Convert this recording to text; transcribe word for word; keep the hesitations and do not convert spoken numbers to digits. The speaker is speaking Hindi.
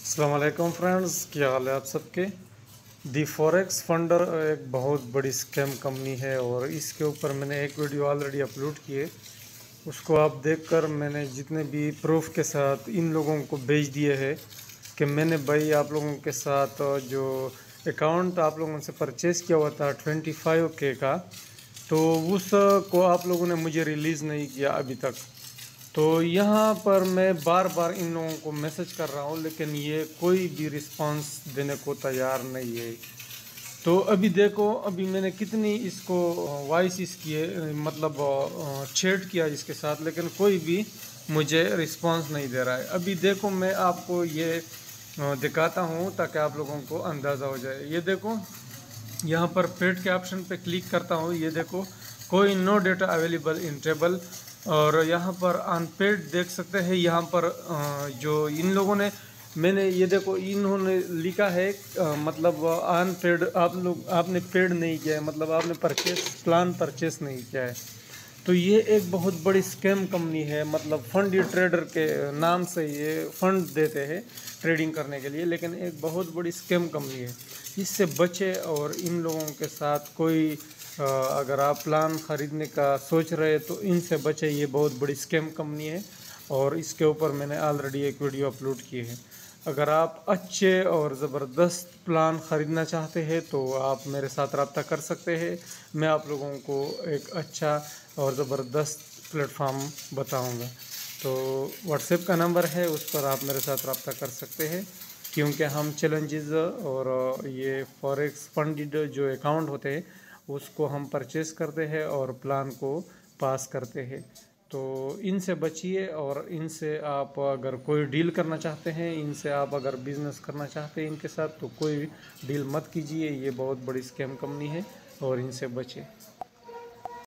अस्सलाम वालेकुम फ्रेंड्स, क्या हाल है आप सबके। दी फॉरेक्स फंडर एक बहुत बड़ी स्कैम कंपनी है और इसके ऊपर मैंने एक वीडियो ऑलरेडी अपलोड की है। उसको आप देखकर मैंने जितने भी प्रूफ के साथ इन लोगों को भेज दिए हैं कि मैंने भाई आप लोगों के साथ जो अकाउंट आप लोगों से परचेज़ किया हुआ था ट्वेंटी फाइव के का, तो उस को आप लोगों ने मुझे रिलीज़ नहीं किया अभी तक। तो यहाँ पर मैं बार बार इन लोगों को मैसेज कर रहा हूँ, लेकिन ये कोई भी रिस्पांस देने को तैयार नहीं है। तो अभी देखो, अभी मैंने कितनी इसको वॉइस किए, मतलब चैट किया इसके साथ, लेकिन कोई भी मुझे रिस्पांस नहीं दे रहा है। अभी देखो, मैं आपको ये अ, दिखाता हूँ ताकि आप लोगों को अंदाज़ा हो जाए। ये देखो, यहाँ पर पेड के ऑप्शन पे क्लिक करता हूँ। ये देखो, कोई no data available in table, और यहाँ पर अनपेड देख सकते हैं। यहाँ पर अ, जो इन लोगों ने मैंने ये देखो, इन्होंने लिखा है अ, मतलब अनपेड, आप लोग आपने पेड नहीं किया है, मतलब आपने परचेस प्लान परचेस नहीं किया है। तो ये एक बहुत बड़ी स्कैम कंपनी है, मतलब फंड ट्रेडर के नाम से ये फंड देते हैं ट्रेडिंग करने के लिए, लेकिन एक बहुत बड़ी स्कैम कंपनी है। इससे बचे, और इन लोगों के साथ कोई अ, अगर आप प्लान ख़रीदने का सोच रहे तो इनसे बचे। ये बहुत बड़ी स्कैम कंपनी है और इसके ऊपर मैंने ऑलरेडी एक वीडियो अपलोड की है। अगर आप अच्छे और ज़बरदस्त प्लान ख़रीदना चाहते हैं तो आप मेरे साथ रब्ता कर सकते हैं। मैं आप लोगों को एक अच्छा और ज़बरदस्त प्लेटफॉर्म बताऊंगा। तो व्हाट्सएप का नंबर है, उस पर आप मेरे साथ रब्ता कर सकते हैं, क्योंकि हम चैलेंजेस और ये फॉरेक्स फंडेड जो अकाउंट होते हैं उसको हम परचेज़ करते हैं और प्लान को पास करते हैं। तो इनसे बचिए, और इनसे आप अगर कोई डील करना चाहते हैं, इनसे आप अगर बिज़नेस करना चाहते हैं इनके साथ, तो कोई डील मत कीजिए। ये बहुत बड़ी स्कैम कंपनी है और इनसे बचिए।